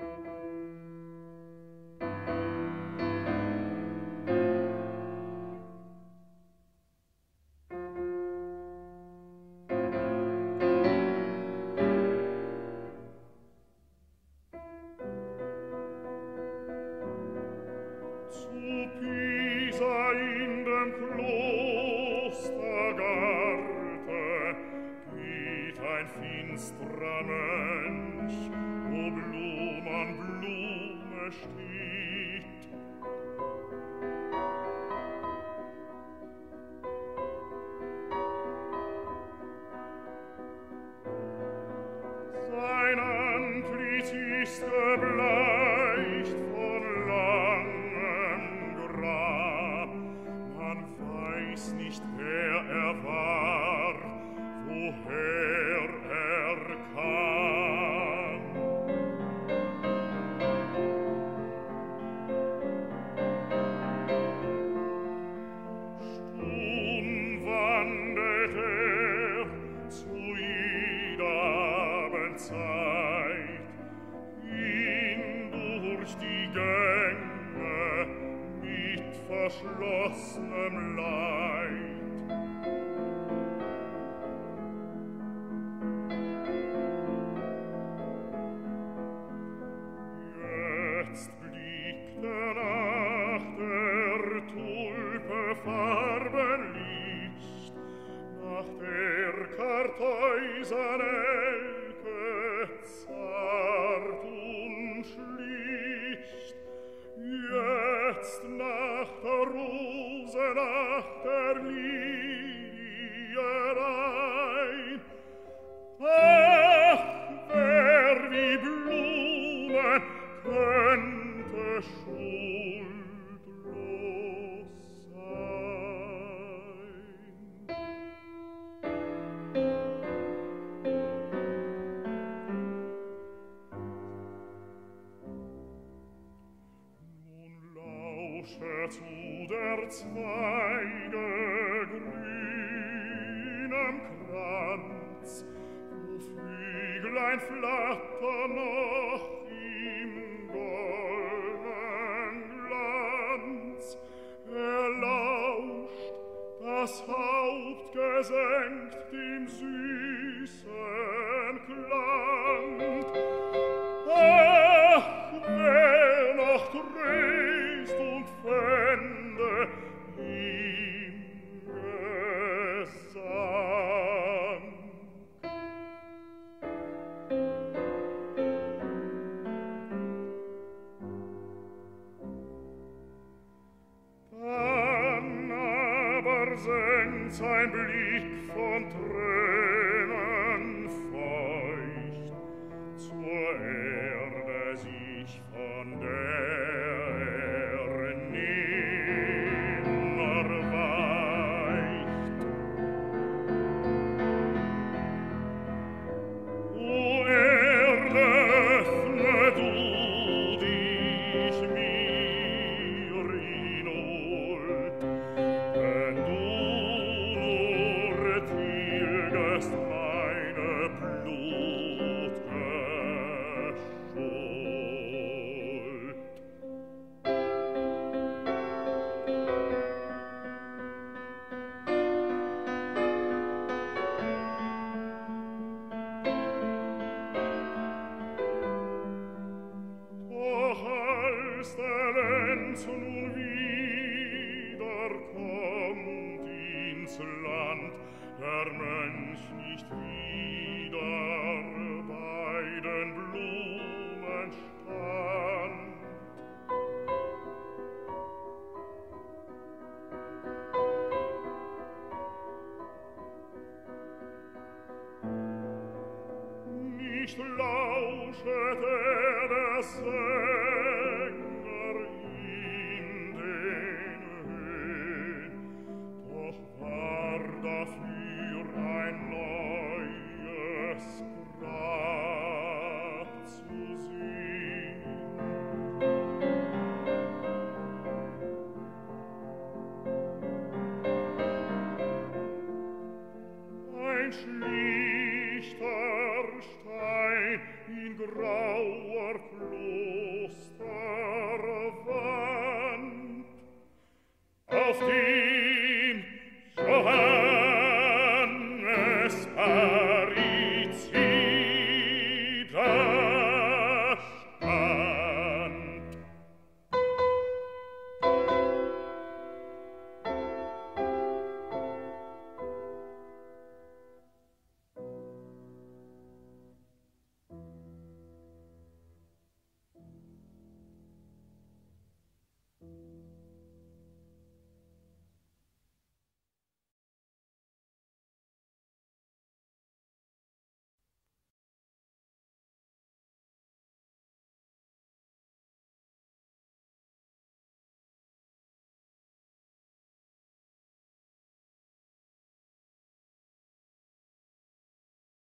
Finstrer Mönch, wo Blum an Blume steht. Sein Antlitz ist gebleicht von langem Grab. Man weiß nicht, wer er war, woher er kam. Stumm wandelt er zu jeder Abendzeit durch die Gänge mit verschlossenem Leid. Jetzt blickt nach der Tulpe Farbenlicht, nach der Kartäusen Elke zart und schlicht. Jetzt nach der Rose, nach der Lilie rein. Ach, wer wie Blumen könnte schuldlos sein. Nun lausche zu der Zweige grünem Kranz, wo Flüglein flattern noch im goldenen Glanz. Lauscht, das Haupt gesenkt dem süßen Klang. Ach, wer noch Tröst und fände im Gesang. Dann aber senkt sein Blick von Tränen feucht zur Erde sich, von der er nimmer weicht. O Erde, öffne du dich mir in Huld, wenn du nur tilgest meine blutge Schuld. Doch als der Lenz nun wiederkommt ins Land, der Mönch nicht wieder bei den Blumen stand. Nicht lauschet der Sänger in den Höhen, doch war dafür ein neues Grab zu sehen. Ein